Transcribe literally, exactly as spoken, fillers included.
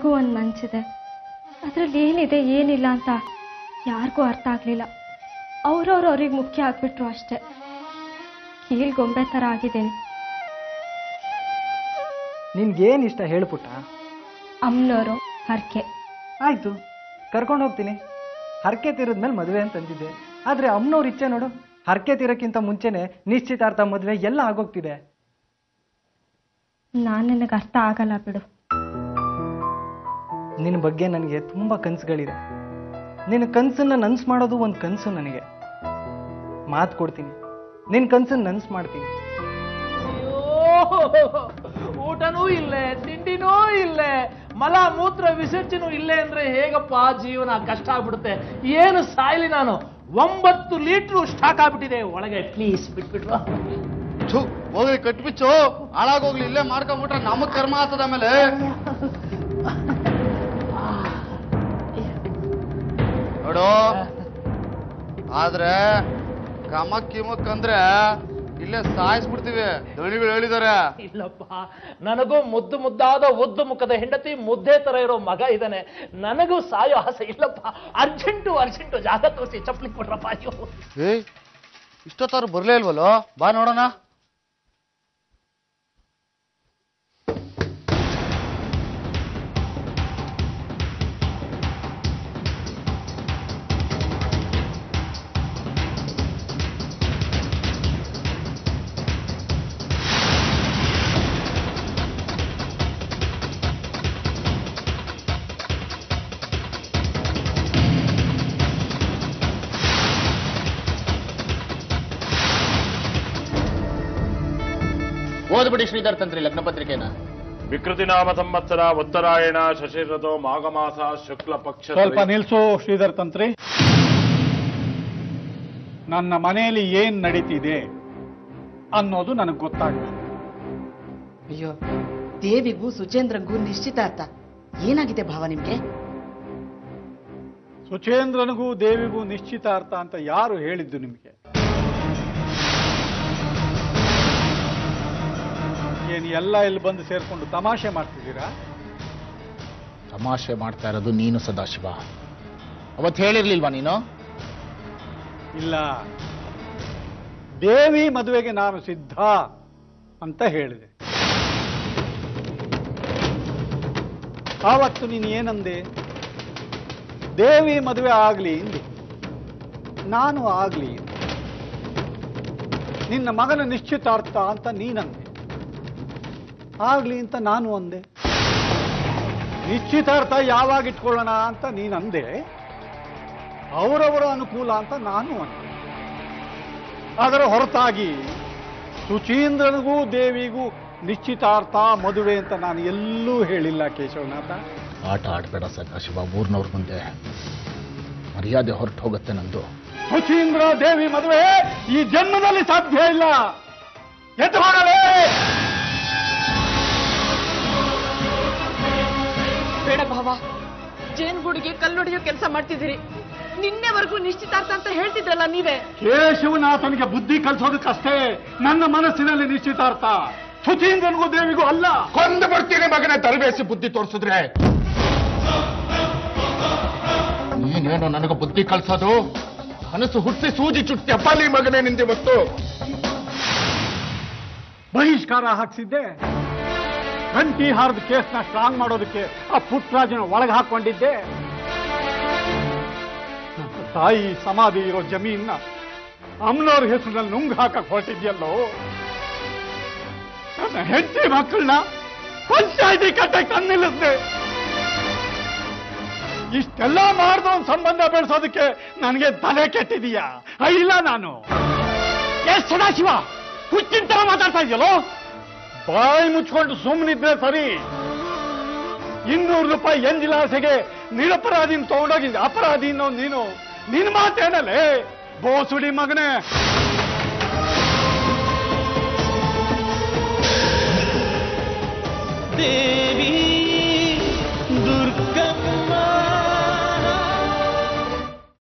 ನನಗೂ ಒಂದು ಮನಸ್ಸಿದೆ, ಅದರಲ್ಲಿ ಏನಿದೆ ಏನಿಲ್ಲ ಅಂತ ಯಾರಿಗೂ ಅರ್ಥ ಆಗಲಿಲ್ಲ. ಅವ್ರವ್ರು ಅವ್ರಿಗೆ ಮುಖ್ಯ ಆಗ್ಬಿಟ್ರು ಅಷ್ಟೆ. ಕೀಲ್ಗೊಂಬೆ ಥರ ಆಗಿದ್ದೇನೆ. ನಿನ್ಗೇನು ಇಷ್ಟ ಹೇಳ್ಪುಟ್ಟ? ಅಮ್ಮನವರು ಹರಕೆ. ಆಯಿತು, ಕರ್ಕೊಂಡು ಹೋಗ್ತೀನಿ. ಹರಕೆ ತೀರಿದ್ಮೇಲೆ ಮದುವೆ ಅಂತಂದಿದ್ದೆ. ಆದರೆ ಅಮ್ಮನವ್ರ ಇಚ್ಛೆ ನೋಡು, ಹರಕೆ ತೀರಕ್ಕಿಂತ ಮುಂಚೆನೆ ನಿಶ್ಚಿತಾರ್ಥ ಮದುವೆ ಎಲ್ಲ ಆಗೋಗ್ತಿದೆ. ನಾನು ನನಗೆ ಅರ್ಥ ಆಗಲ್ಲ ಬಿಡು. ನಿನ್ನ ಬಗ್ಗೆ ನನಗೆ ತುಂಬ ಕನಸುಗಳಿದೆ. ನಿನ್ನ ಕನಸನ್ನು ನನ್ಸು ಮಾಡೋದು ಒಂದು ಕನಸು. ನನಗೆ ಮಾತು ಕೊಡ್ತೀನಿ, ನಿನ್ನ ಕನಸನ್ನು ನನ್ಸು ಮಾಡ್ತೀನಿ. ಊಟನೂ ಇಲ್ಲೇ, ತಿಂಡಿನೂ ಇಲ್ಲೇ, ಮಲ ಮೂತ್ರ ವಿಸರ್ಜನೂ ಇಲ್ಲೇ ಅಂದ್ರೆ ಹೇಗಪ್ಪ ಜೀವನ? ಕಷ್ಟ ಆಗ್ಬಿಡುತ್ತೆ. ಏನು ಸಾಯ್ಲಿ ನಾನು? ಒಂಬತ್ತು ಲೀಟ್ರು ಸ್ಟಾಕ್ ಆಗ್ಬಿಟ್ಟಿದೆ ಒಳಗೆ. ಪ್ಲೀಸ್ ಬಿಟ್ಬಿಟ್ರು. ಹೋಗಿ ಕಟ್ಬಿಚ್ಚು, ಹಾಳಾಗೋಗ್ಲಿ. ಇಲ್ಲೇ ಮಾಡ್ಕೊಂಡ್ಬಿಟ್ರೆ ನಮಗ್ ಕರ್ಮ ಆಗ್ತದ. ಆಮೇಲೆ ನೋಡು, ಆದ್ರೆ ಕಮಕ್ ಕಿಮಕ್ ಅಂದ್ರೆ ಇಲ್ಲೇ ಸಾಯಿಸ್ಬಿಡ್ತೀವಿ. ದಣಿಗಳು ಹೇಳಿದಾರೆ. ಇಲ್ಲಪ್ಪ, ನನಗೂ ಮುದ್ದು ಮುದ್ದಾದ ಉದ್ದು ಮುಖದ ಹೆಂಡತಿ, ಮುದ್ದೆ ತರ ಇರೋ ಮಗ ಇದ್ದಾನೆ. ನನಗೂ ಸಾಯೋ ಆಸೆ ಇಲ್ಲಪ್ಪ. ಅರ್ಜೆಂಟು ಅರ್ಜೆಂಟು ಜಾಗ ತೋರಿಸಿ ಚಪ್ಪಲಿ ಕೊಡ್ರಪ್ಪ. ಅಯ್ಯೋ, ಏ ಇಷ್ಟೊತ್ತಾರು ಬರ್ಲೇ ಇಲ್ವಲ್ಲೋ? ಬಾ ನೋಡೋಣ. ಓದ್ಬಿಡಿ ಶ್ರೀಧರ್ ತಂತ್ರಿ ಲಗ್ನ ಪತ್ರಿಕೆನ. ವಿಕೃತಿ ನಾಮ ಸಂವತ್ಸರ ಉತ್ತರಾಯಣ ಶಶಿರಥೋ ಮಾಘಮಾಸ ಶುಕ್ಲ ಪಕ್ಷ. ಸ್ವಲ್ಪ ನಿಲ್ಸು ಶ್ರೀಧರ್ ತಂತ್ರಿ. ನನ್ನ ಮನೆಯಲ್ಲಿ ಏನ್ ನಡೀತಿದೆ ಅನ್ನೋದು ನನಗೆ ಗೊತ್ತಾಗಬೇಕು. ಅಯ್ಯೋ, ದೇವಿಗೂ ಸುಚೇಂದ್ರಂಗೂ ನಿಶ್ಚಿತಾರ್ಥ. ಏನಾಗಿದೆ ಭಾವ ನಿಮ್ಗೆ? ಸುಚೇಂದ್ರನಿಗೂ ದೇವಿಗೂ ನಿಶ್ಚಿತಾರ್ಥ ಅಂತ ಯಾರು ಹೇಳಿದ್ದು ನಿಮ್ಗೆ? ಏನ್ ಎಲ್ಲ ಇಲ್ಲಿ ಬಂದು ಸೇರ್ಕೊಂಡು ತಮಾಷೆ ಮಾಡ್ತಿದ್ದೀರಾ? ತಮಾಷೆ ಮಾಡ್ತಾ ಇರೋದು ನೀನು ಸದಾಶಿವ. ಅವತ್ತು ಹೇಳಿರ್ಲಿಲ್ವಾ ನೀನು? ಇಲ್ಲ, ದೇವಿ ಮದುವೆಗೆ ನಾನು ಸಿದ್ಧ ಅಂತ ಹೇಳಿದೆ. ಆವತ್ತು ನೀನು ಏನಂದೆ? ದೇವಿ ಮದುವೆ ಆಗ್ಲಿ ಇಂದೆ, ನಾನು ಆಗ್ಲಿ. ನಿನ್ನ ಮಗನ ನಿಶ್ಚಿತಾರ್ಥ ಅಂತ ನೀನಂದೆ, ಆಗ್ಲಿ ಅಂತ ನಾನು ಅಂದೆ. ನಿಶ್ಚಿತಾರ್ಥ ಯಾವಾಗ ಇಟ್ಕೊಳ್ಳೋಣ ಅಂತ ನೀನಂದೆ, ಅವರವರ ಅನುಕೂಲ ಅಂತ ನಾನು ಅಂದೆ. ಅದರ ಹೊರತಾಗಿ ಸುಚೀಂದ್ರನಿಗೂ ದೇವಿಗೂ ನಿಶ್ಚಿತಾರ್ಥ ಮದುವೆ ಅಂತ ನಾನು ಎಲ್ಲೂ ಹೇಳಿಲ್ಲ ಕೇಶವನಾಥ. ಆಟ ಆಡ್ಬೇಡ ಸದಾಶಿವ. ಊರ್ನವ್ರ ಮುಂದೆ ಮರ್ಯಾದೆ ಹೊರಟು ಹೋಗುತ್ತೆ ನಂದು. ಸುಚೀಂದ್ರ ದೇವಿ ಮದುವೆ ಈ ಜನ್ಮದಲ್ಲಿ ಸಾಧ್ಯ ಇಲ್ಲ. ಎದ್ದು ಹೋಗಲೇ. ಬೇಡ ಭಾವ, ಜೇನ್ಗೂಡಿಗೆ ಕಲ್ಲೊಡೆಯೋ ಕೆಲಸ ಮಾಡ್ತಿದ್ದೀರಿ. ನಿನ್ನೆವರೆಗೂ ನಿಶ್ಚಿತಾರ್ಥ ಅಂತ ಹೇಳ್ತಿದ್ರಲ್ಲ ನೀವೇ. ಕೇಶವನಾಥನಿಗೆ ಬುದ್ಧಿ ಕಲಿಸೋದಕ್ಕಷ್ಟೇ ನನ್ನ ಮನಸ್ಸಿನಲ್ಲಿ ನಿಶ್ಚಿತಾರ್ಥ, ಸುಚೀಂದ್ರನಿಗೂ ದೇವಿಗೂ ಅಲ್ಲ. ಕೊಂದು ಬರ್ತೀನಿ ಮಗನ ತರಬೇಸಿ ಬುದ್ಧಿ ತೋರಿಸಿದ್ರೆ. ನೀನೇನು ನನಗೆ ಬುದ್ಧಿ ಕಲಿಸೋದು? ಮನಸ್ಸು ಹುಟ್ಟಿಸಿ ಸೂಜಿ ಚುಟ್ಟಿ ಅಪ್ಪಲಿ ಮಗನೇ ನಿಂದಿವತ್ತು ಬಹಿಷ್ಕಾರ ಹಾಕ್ಸಿದ್ದೆ. ಗಂಟಿ ಹಾರದ ಕೇಸ್ನ ಸ್ಟ್ರಾಂಗ್ ಮಾಡೋದಕ್ಕೆ ಆ ಪುಟ್ಟರಾಜನ ಒಳಗೆ ಹಾಕೊಂಡಿದ್ದೆ. ನನ್ನ ತಾಯಿ ಸಮಾಧಿ ಇರೋ ಜಮೀನ್ನ ಅಮ್ಮನವ್ರ ಹೆಸರಿನಲ್ಲಿ ನುಂಗ್ ಹಾಕಕ್ ಹೊರಟಿದ್ಯಲ್ಲೋ. ನನ್ನ ಹೆಂಡತಿ ಮಕ್ಕಳನ್ನ ಪಂಚಾಯಿತಿ ಕಟ್ಟಕ್ಕೆ ತಂದಿಲ್ಲಿದ್ದೆ. ಇಷ್ಟೆಲ್ಲ ಮಾಡ್ದ ಒಂದು ಸಂಬಂಧ ಬೆಳೆಸೋದಕ್ಕೆ ನನಗೆ ತಲೆ ಕೆಟ್ಟಿದೀಯಾ? ಇಲ್ಲ, ನಾನು ಎಷ್ಟು ಸದಾಶಿವ ಹುಚ್ಚಿನ ತರ ಮಾತಾಡ್ತಾ ಇದೆಯಲ್ಲೋ. ಬಾಯಿ ಮುಚ್ಕೊಂಡು ಸುಮ್ಮನಿದ್ರೆ ಸರಿ. ಇನ್ನೂರು ರೂಪಾಯಿ ಎಂಜಿಲಾಸೆಗೆ ನಿರಪರಾಧಿನ ತಗೊಂಡೋಗಿದ್ದೆ. ಅಪರಾಧಿ ಅನ್ನೋ ನೀನು, ನಿನ್ ಮಾತೇನಲ್ಲೇ ಬೋಸುಡಿ ಮಗನೇ. ದೇ